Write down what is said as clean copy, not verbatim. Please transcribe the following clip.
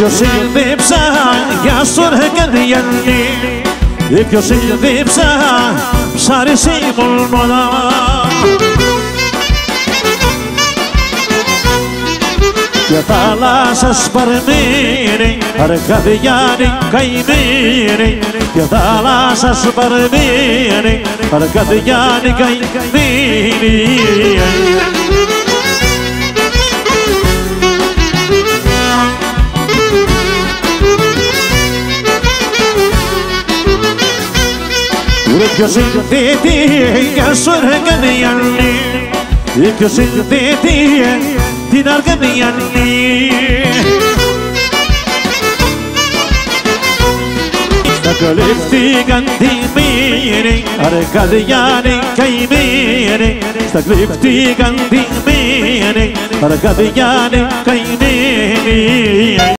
Ποιος συνδύψα για στοργαδιανή, ποιος συνδύψα ψάρι σίγουρμονα. Και θάλασσας παρμήρη, αρκαδιάνη καημήρη. Και θάλασσας παρμήρη, αρκαδιάνη καημήρη. Ποιος συνδύτη για στοργαδιανή, ποιος συνδύτη την Αργαδιανή. Στα κλειφτήκαν τη μοίρη, Αργαδιάνη καημήρη. Στα κλειφτήκαν τη μοίρη, Αργαδιάνη καημήρη.